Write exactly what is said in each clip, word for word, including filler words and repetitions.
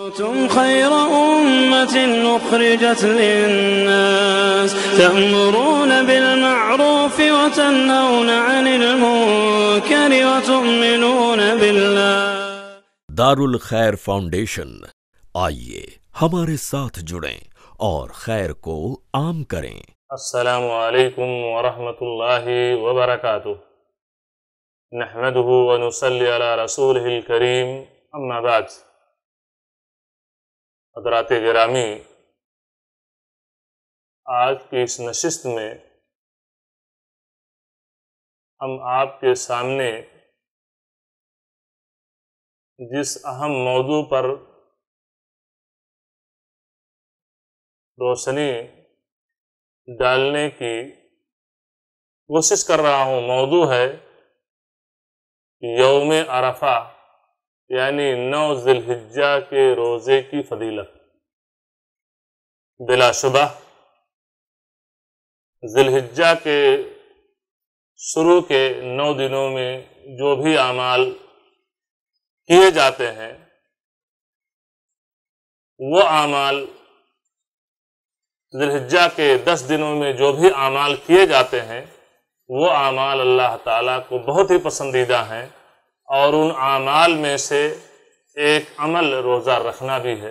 تم خير أمة أخرجت للناس تأمرون بالمعروف وتنهون عن المنكر وتؤمنون بالله۔ دار الخیر فاؤنڈیشن، آئیے ہمارے ساتھ جڑیں اور خیر کو عام کریں۔ السلام علیکم ورحمۃ اللہ وبرکاتہ۔ نحمدہ ونصلی علی رسولہ الکریم، اما بعد۔ حضرات گرامی، آج کی اس نشست میں ہم آپ کے سامنے جس اہم موضوع پر روشنی ڈالنے کی کوشش کر رہا ہوں، موضوع ہے یوم عرفہ، یعنی نو ذی الحجہ کے روزے کی فضیلت۔ بلا شبہ ذی الحجہ کے شروع کے نو دنوں میں جو بھی اعمال کیے جاتے ہیں، وہ اعمال ذی الحجہ کے دس دنوں میں جو بھی اعمال کیے جاتے ہیں، وہ اعمال اللہ تعالیٰ کو بہت ہی پسندیدہ ہیں، اور ان اعمال میں سے ایک عمل روزہ رکھنا بھی ہے۔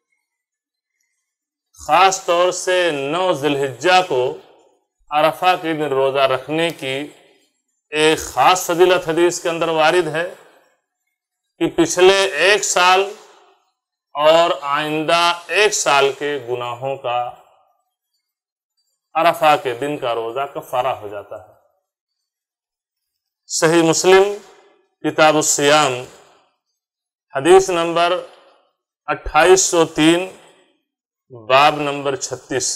خاص طور سے نو ذی الحجہ کو عرفہ کے دن روزہ رکھنے کی ایک خاص فضیلت حدیث کے اندر وارد ہے کہ پچھلے ایک سال اور آئندہ ایک سال کے گناہوں کا عرفہ کے دن کا روزہ کفارہ ہو جاتا ہے۔ صحیح مسلم کتاب الصیام، حدیث نمبر اٹھائیس سو تین، باب نمبر چھتیس۔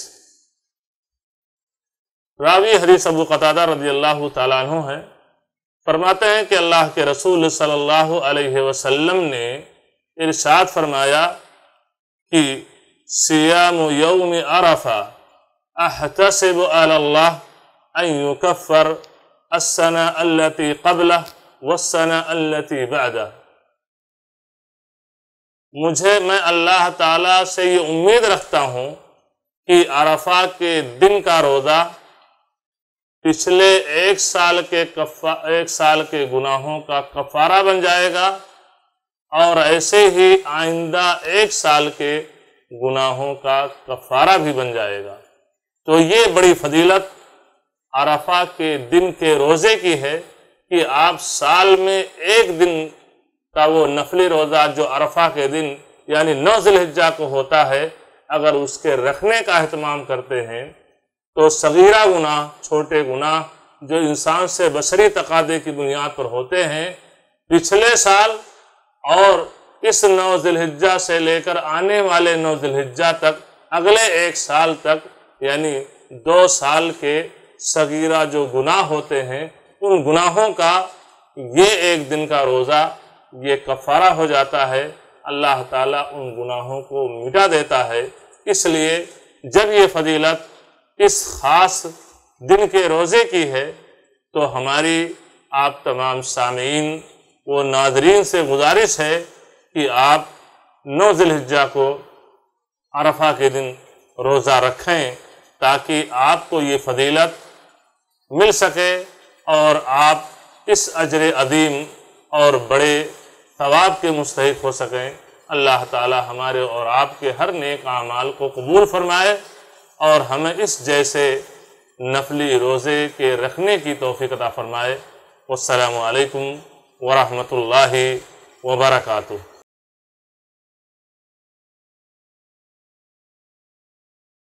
راوی حدیث ابو قتادہ رضی اللہ تعالیٰ عنہ ہے، فرماتے ہیں کہ اللہ کے رسول صلی اللہ علیہ وسلم نے ارشاد فرمایا کہ صیام یوم عرفہ احتسب علی اللہ ان یکفر السنہ التی قبلہ والسنہ التی بعدہ۔ مجھے میں اللہ تعالیٰ سے یہ امید رکھتا ہوں کہ عرفہ کے دن کا روزہ پچھلے ایک سال کے کفا ایک سال کے گناہوں کا کفارہ بن جائے گا، اور ایسے ہی آئندہ ایک سال کے گناہوں کا کفارہ بھی بن جائے گا۔ تو یہ بڑی فضیلت عرفہ کے دن کے روزے کی ہے کہ آپ سال میں ایک دن کا وہ نفلی روزہ جو عرفہ کے دن یعنی نو ذی الحجہ کو ہوتا ہے، اگر اس کے رکھنے کا اہتمام کرتے ہیں تو صغیرہ گناہ، چھوٹے گناہ جو انسان سے بشری تقاضے کی بنیاد پر ہوتے ہیں، پچھلے سال اور اس نو ذی الحجہ سے لے کر آنے والے نو ذی الحجہ تک، اگلے ایک سال تک، یعنی دو سال کے صغیرہ جو گناہ ہوتے ہیں، ان گناہوں کا یہ ایک دن کا روزہ یہ کفارہ ہو جاتا ہے۔ اللہ تعالیٰ ان گناہوں کو مٹا دیتا ہے۔ اس لیے جب یہ فضیلت اس خاص دن کے روزے کی ہے، تو ہماری آپ تمام سامعین و ناظرین سے گزارش ہے کہ آپ نو ذی الحجہ کو عرفہ کے دن روزہ رکھیں، تاکہ آپ کو یہ فضیلت مل سکے اور آپ اس اجر عظیم اور بڑے ثواب کے مستحق ہو سکیں۔ اللہ تعالی ہمارے اور آپ کے ہر نیک اعمال کو قبول فرمائے، اور ہمیں اس جیسے نفلی روزے کے رکھنے کی توفیق عطا فرمائے۔ والسلام علیکم ورحمۃ اللہ وبرکاتہ۔